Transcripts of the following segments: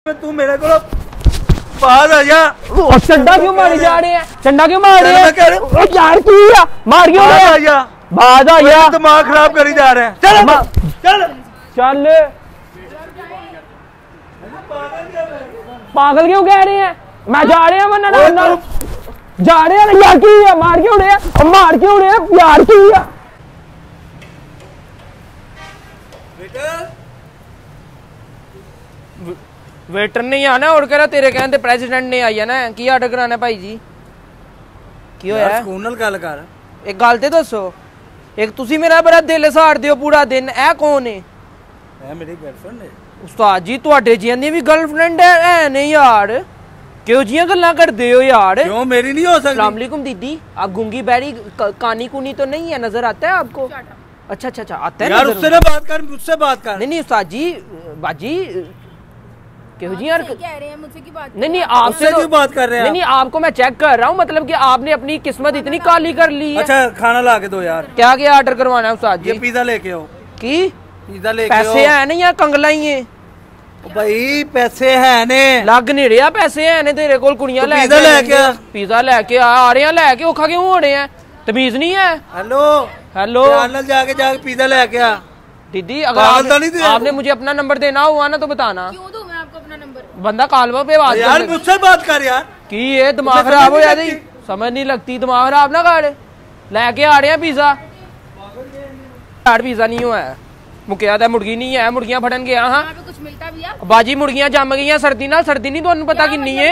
तू मेरे को बाहर आ जा। चंडा क्यों मारी जा रहे हैं? चंडा क्यों मार रहे हैं यार? क्यों मार क्यों रहे हैं? बाहर आ जा। दिमाग खराब करी जा रहे हैं। चल चल चल। पागल क्यों कह रहे हैं? मैं जा रहे हैं वरना जा रहे हैं यार। क्यों है? मार क्यों रहे हैं? मार क्यों रहे हैं यार? क्यों है? वेटर नहीं आना और कह रहा तेरे कहने प्रेसिडेंट ने आई है ना की आर्डर कराना भाई जी। की होया ਸਕੂਨ ਨਾਲ ਗੱਲ ਕਰ। एक गल ते दसो, एक तुसी मेरा बड़ा दिल साड़दे हो पूरा दिन। ए कौन है? ए मेरी गर्लफ्रेंड है। उस्ताद जी तुहाडे जियां दी भी गर्लफ्रेंड है नहीं यार? क्यों जियां गल्लां करदे हो यार? क्यों मेरी नहीं हो सकती? अस्सलाम वालेकुम दीदी, आप गूंगी बैरी कानी कुनी तो नहीं है? नजर आता है आपको? अच्छा अच्छा अच्छा आता है यार। उससे ना बात कर, मुझसे बात कर। नहीं उस्ताद जी बाजी क्यों जी यार कह रहे हैं मुझसे की बात? नहीं आपसे क्यों बात कर रहे हैं? नहीं आपको मैं चेक कर रहा हूँ, मतलब कि आपने अपनी किस्मत इतनी काली कर ली है। अच्छा खाना ला के दो यार। क्या क्या ऑर्डर करवाना है उस्ताद जी? ये पिज्जा लेके आओ। की पिज्जा लेके आओ। पैसे है नहीं या कंगला ही है? भाई पैसे है ने। लग नहीं रहा पैसे है ने तेरे कोल। कुड़ियां पिज्जा लेके आ। पिज्जा लेके आ रहे हैं। लेके औखा क्यों हो रहे हैं? तमीज नहीं है? हेलो हेलो जाके पिज्जा लेके आ। दीदी अगर आपने मुझे अपना नंबर देना हुआ ना तो बताना। क्यों दूं मैं आपको अपना नंबर? बंदा कालवा पे बात यार मुझसे बात कर यार। की ये दिमाग खराब हो जाती? समझ नहीं लगती। दिमाग खराब ना कर। लेके आ रहे हैं पिज्जा। पिज्जा नहीं हुआ है मुकिया था। मुर्गी नहीं है। मुर्गियां फड़न गया। हाँ कुछ मिलता भी है बाजी। मुर्गियां जम गई सर्दी ना। सर्दी नहीं तुहानू पता कितनी है?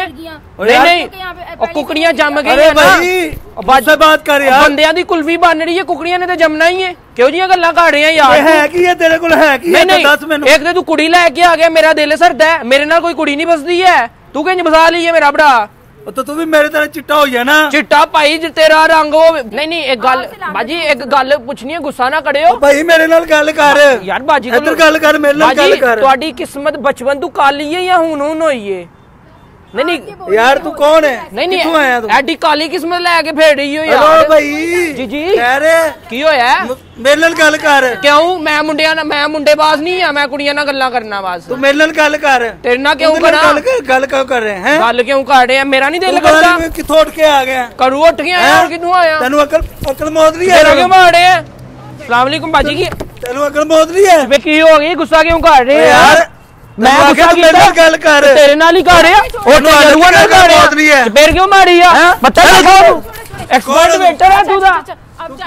नहीं कुकड़ियां जम गई बात कर यार। बंदियां दी कुल्फी बन रही है, कुकड़ियां ने तो जमना ही है। क्यों जी गल्लां कर रहे हैं यार? है कि ये तेरे को है कि नहीं एक तो तू कुड़ी लेके आ गया। मेरा दिल सरदा है। मेरे नाल कोई कुड़ी नहीं बसदी है। तू किंज बसा ली है मेरा बड़ा? तो तू भी मेरे तरह चिट्टा हो गया ना। चिट्टा भाई तेरा रंग हो। नहीं एक गल बाजी एक गल पूछनी है, गुस्सा ना करियो भाई। मेरे नाल गल कर यार बाजी। इधर गल कर, मेरे नाल गल कर। तुहाडी किस्मत बचपन तू काली है या हुन होई है? नहीं यार तू कौन है? नहीं आया तू? एडी काली किस्मत लेके फेड़ रही हो यार। हेलो भाई जी कह रहे की होया? मेरे नाल गल कर। क्यों? मैं मुंडेबाज नहीं है। मैं कुड़ियां नाल गल्लां करना बस। तू मेरे नाल गल कर। तेरे नाल क्यों करा? गल क्यों कर रहे हैं? गल क्यों कर रहे हैं? मेरा नहीं दिल करता। किथों उठ के आ गया? करू उठ के आया और किथों आया? तेनू अकल मौत नहीं है? तेरा क्यों मार रहे हैं? अस्सलाम वालेकुम बाजी की। तेनू अकल मौत नहीं है? वे की हो गई? गुस्सा क्यों कर रहे हैं यार? मैं गुस्सा मेरे नाल गल कर। तेरे नाल ही कर रहे हैं और नजरुआ नाल कर रहे हैं। फिर क्यों मारी है? बता एक्सपर्ट वेटर है तू दा। अब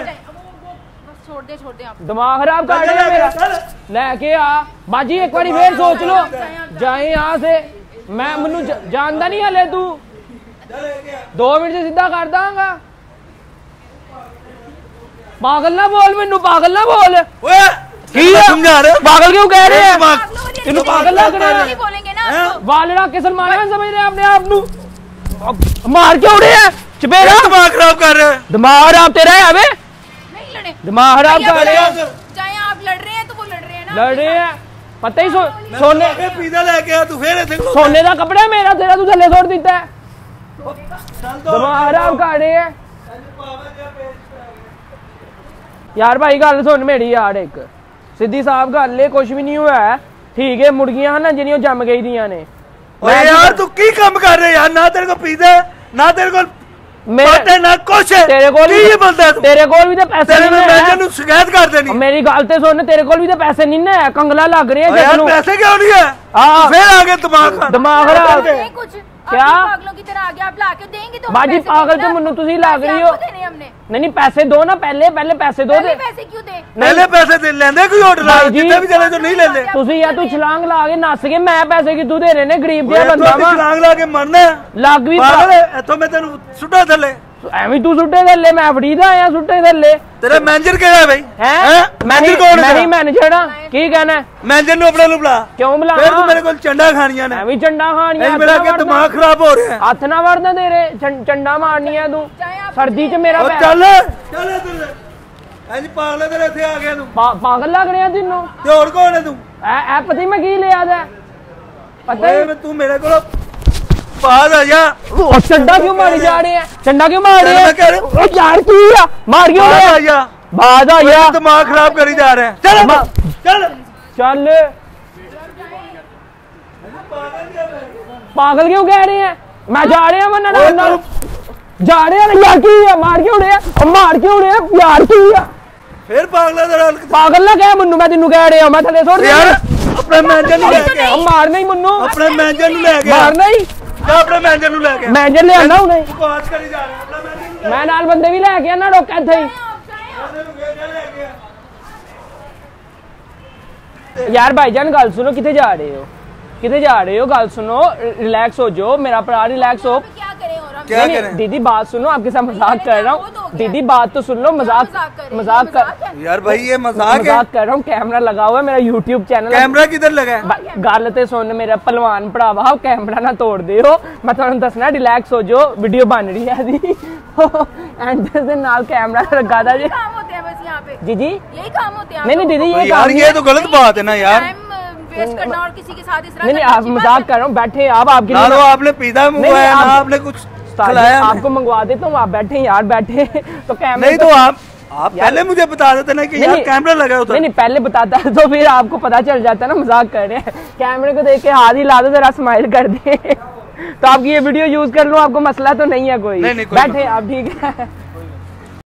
छोड़ दे आप। दिमाग खराब कर रहे हैं मेरा। लेके आ बाजी एक बारी फिर सोच लो। जाए यहाँ से। मैं मनु जानदा नहीं हले। तू 2 मिनट से सीधा कर दांगा। पागल ना बोल मैनू। पागल ना बोल। समझा रहे पागल क्यों कह रहे हैं? तेनू पागल लग रहा है? बोलेंगे ना वाल रख के सलमान खान समझ रहे हैं अपने आप नू? मार क्यों रहे हैं? चपेड़ा दिमाग खराब कर रहे हैं। दिमाग खराब तेरा है अबे? नहीं लड़े। दिमाग खराब कर रहे हैं। चाहे आप लड़ रहे हैं तो वो लड़ रहे हैं ना। लड़ रहे हैं पता ही सोने पिज्जा लेके आ। तू फिर सोने का कपड़ा है मेरा। तेरा तू थले छोड़ देता है। दिमाग खराब कर रहे हैं यार। भाई गल सुन मेरी यार, एक सीधी साफ गल है। कुछ भी नहीं हुआ है ठीक है। मुर्गियां ना जिन्होंने जम गई दियां ने। यार तू की काम कर रहे यार? ना तेरे को पिज्जा ना तेरे को मेरे ना कुछ है। तेरे को ये बोलता है तेरे को भी तो पैसे नहीं है। मैं शिकायत कर देनी। मेरी गल ते सुन। तेरे को भी तो पैसे नहीं है। कंगला लग रहे हैं यार। पैसे क्यों नहीं है? फिर आगे दिमाग खराब। कुछ क्या पागलों की तरह आगे आप लाके देंगे तो बाजी पागल तो मनु तुसी लग रही हो। नहीं पैसे दो ना। पहले पैसे दो। पैसे क्यों दे? पहले पैसे दे लेंदे कोई ऑर्डर जितने भी चले तो नहीं लेंदे। तुसी या तू छलांग ला के नस के मैं पैसे कितों दे रहे ने? गरीब जिहा बंदा वा। छलांग ला के मरना लग भी पागल है। इथों मैं तेनू सुट्टा थले। ਐਵੇਂ तू सुट्टे थले। मैं फड़ी दा आया सुट्टे थले। तेरा मैनेजर किहड़ा है भाई? हैं मैनेजर कौन है? मैं ही मैनेजर हां। की कहना? मैनेजर नु अपने नु बुला। क्यों बुला? फिर तू मेरे को चंडा खानियां ने। ਐਵੇਂ चंडा खानियां। मेरा के दिमाग खराब हो रहा है। हाथ ना वरना तेरे चंडा मारनी है तू। सर्दी च मेरा चल चल इधर। इंज पागल तेरे इथे आ गया तू। पागल लग रहा तेनू? ते और कौन है तू? ए पता मैं की लिया था? पता है तू मेरे को बाहर आ जा। चंडा क्यों मारी जा रहे हैं? चंडा क्यों मार रहे हैं यार? क्यों मार क्यों रहे हैं? बाहर आ जा। दिमाग खराब करी जा रहे हैं। चल चल चल पागल क्यों कह रहे हैं? मैं जा रहे हैं वरना जा रहे हैं यार की है मार क्यों रहे हैं मार क्यों रहे हैं यार की है फिर पागल ना कह मन्नू मैं तेनू कह रहा मैं थले छोड़ यार अपने मैनेजर ਨੂੰ ਲੈ ਕੇ ਆ मार नहीं मन्नू अपने मैनेजर ਨੂੰ ਲੈ ਕੇ मार नहीं जा अपने मैनेजर ਨੂੰ ਲੈ ਕੇ मैनेजर ले आना हुणे बकवास करी जा रहे अपना मैनेजर मैं नाल बंदे भी लेके आना रोका इत्थे ही यार भाईजान गल सुनो किथे जा रहे हो गल सुनो रिलैक्स हो जाओ मेरा भरा रिलैक्स हो क्या करें और हम क्या करें दीदी बात सुनो आपके साथ मजाक कर रहा हूँ दीदी बात तो सुन लो मजाक कर यार भाई ये मजाक है कर रहा हूँ कैमरा लगा हुआ है मेरा यूट्यूब चैनल कैमरा किधर लगा है गल ते सुन मेरा पहलवान भरावा कैमरा ना तोड़ दियो मैं तुहानू दसना रिलैक्स हो जाओ वीडियो बन रही है दी एंड दे नाल कैमरा लगा दा जी काम होते हैं बस यहाँ पे जी यही काम होते हैं नहीं दीदी ये यार ये तो गलत बात है ना यार वेस्ट करना और किसी के साथ इस तरह नहीं आप मजाक कर रहा हूँ बैठे आप आपके ना तो आपने पिज़्ज़ा मंगवाया ना आपने कुछ खिलाया आपको मंगवा देता हूँ आप बैठे यार बैठे तो कैमरा नहीं तो आप पहले मुझे बता देते ना कि यार कैमरा लगा होता नहीं पहले बताता है तो फिर आपको पता चल जाता है ना मजाक कर रहे हैं कैमरे को देख के हाथ ही ला दो जरा स्माइल कर दे तो आपकी ये वीडियो यूज कर लो आपको मसला तो नहीं है कोई बैठे आप ठीक है